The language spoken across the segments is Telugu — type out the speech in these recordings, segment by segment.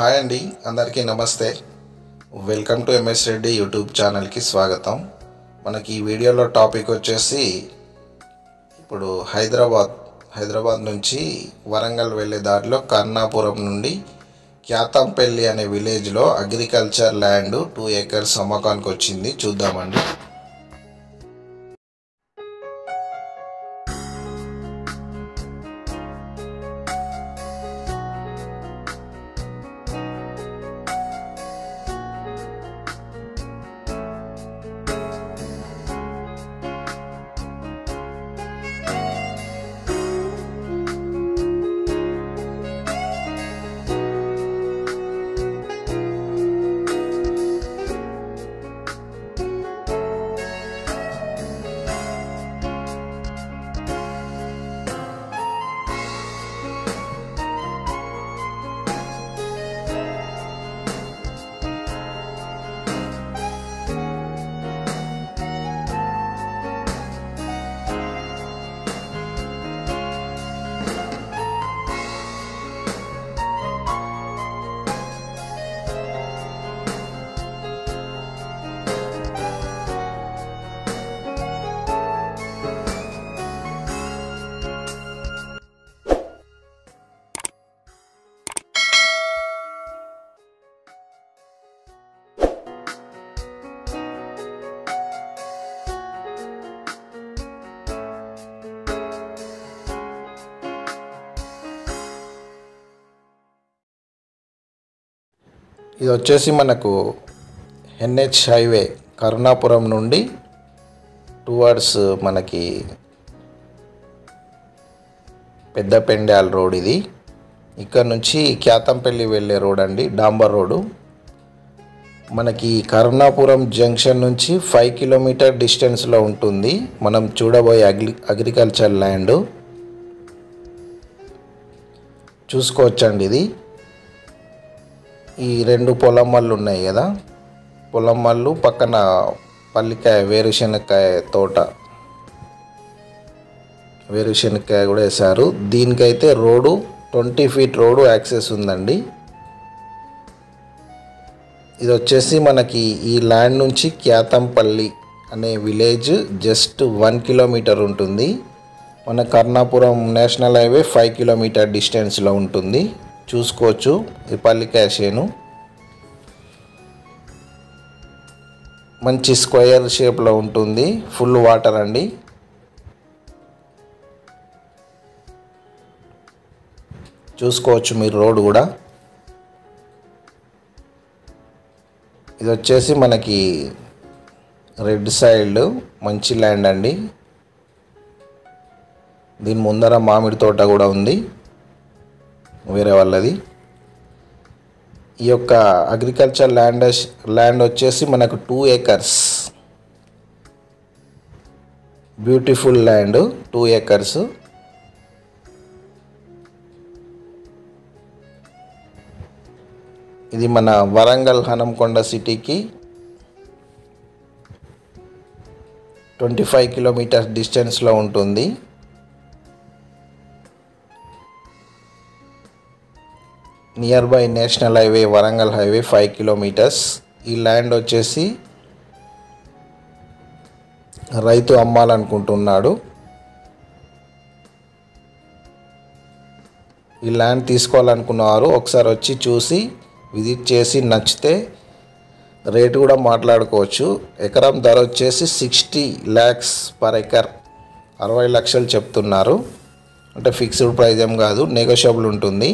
హాయ్ అండి, అందరికీ నమస్తే. Welcome to MS Reddy YouTube ఛానల్కి స్వాగతం. మనకి ఈ వీడియోలో టాపిక్ వచ్చేసి ఇప్పుడు హైదరాబాద్ నుంచి వరంగల్ వెళ్ళే దారిలో కర్ణాపురం నుండి క్యాతంపల్లి అనే విలేజ్లో అగ్రికల్చర్ ల్యాండ్ 2 acres అమ్మకానికి వచ్చింది. చూద్దామండి. ఇది వచ్చేసి మనకు NH హైవే కరుణాపురం నుండి టువర్డ్స్ మనకి పెద్దపెండ్యాల రోడ్. ఇది ఇక్కడ నుంచి క్యాతంపల్లి వెళ్ళే రోడ్ అండి, డాంబర్ రోడ్డు. మనకి కరుణాపురం జంక్షన్ నుంచి 5 కిలోమీటర్ డిస్టెన్స్లో ఉంటుంది మనం చూడబోయే అగ్రికల్చర్ ల్యాండ్. చూసుకోవచ్చండి. ఇది ఈ 2 పొలం మళ్ళు ఉన్నాయి కదా, పొలం మళ్ళు పక్కన పల్లికాయ వేరుశనక్కాయ తోట, వేరుశనక్కాయ కూడా వేశారు. దీనికైతే రోడ్డు 20 feet రోడ్డు యాక్సెస్ ఉందండి. ఇది వచ్చేసి మనకి ఈ ల్యాండ్ నుంచి క్యాతంపల్లి అనే విలేజ్ జస్ట్ 1 kilometer ఉంటుంది. మన కర్ణాపురం నేషనల్ హైవే 5 kilometer డిస్టెన్స్లో ఉంటుంది. చూసుకోవచ్చు. ఈ పల్లికాయ చేను మంచి స్క్వేర్ షేప్లో ఉంటుంది, ఫుల్ వాటర్ అండి. చూసుకోవచ్చు మీరు రోడ్ కూడా. ఇది వచ్చేసి మనకి రెడ్ సైడ్ మంచి ల్యాండ్ అండి. దీని ముందర మామిడి తోట కూడా ఉంది వేరే వాళ్ళది. ఈ యొక్క అగ్రికల్చర్ ల్యాండ్ వచ్చేసి మనకు 2 acres, బ్యూటిఫుల్ ల్యాండ్ 2 acres. ఇది మన వరంగల్ హనంకొండ సిటీకి 25 kilometers డిస్టెన్స్లో ఉంటుంది. Near by national highway Warangal highway 5 kilometers. ఈ ల్యాండ్ వచ్చేసి రైతు అమ్మాలనుకుంటున్నాడు. ఈ ల్యాండ్ తీసుకోవాలనుకున్నవారు ఒకసారి వచ్చి చూసి విజిట్ చేసి నచ్చితే రేటు కూడా మాట్లాడుకోవచ్చు. ఎకరం ధర వచ్చేసి 60 lakhs per acre, 60 లక్షలు చెప్తున్నారు. అంటే ఫిక్స్డ్ ప్రైస్ ఏం కాదు, నెగోషియబుల్ ఉంటుంది.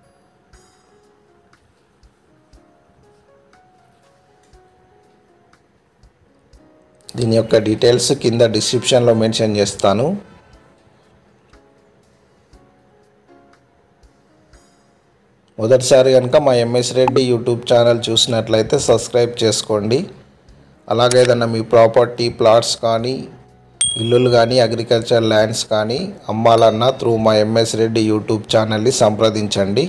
దీని యొక్క డీటెయిల్స్ కింద డిస్క్రిప్షన్లో మెన్షన్ చేస్తాను. మొదటిసారి కనుక మా ఎంఎస్ రెడ్డి యూట్యూబ్ ఛానల్ చూసినట్లయితే సబ్స్క్రైబ్ చేసుకోండి. అలాగే ఏదన్నా మీ ప్రాపర్టీ ప్లాట్స్ కానీ ఇల్లులు కానీ అగ్రికల్చర్ ల్యాండ్స్ కానీ అమ్మాలన్నా త్రూ మా ఎంఎస్ రెడ్డి యూట్యూబ్ ఛానల్ని సంప్రదించండి.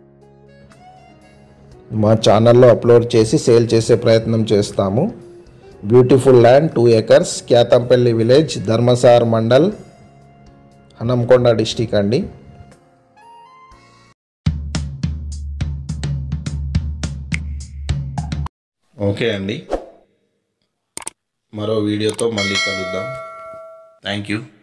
మా ఛానల్లో అప్లోడ్ చేసి సేల్ చేసే ప్రయత్నం చేస్తాము. Beautiful land 2 acres, Kyathampalli village, Dharmasagar mandal, Hanamkonda district అండి. ఓకే అండి, మరో వీడియోతో మళ్ళీ కలుద్దాం. Thank you.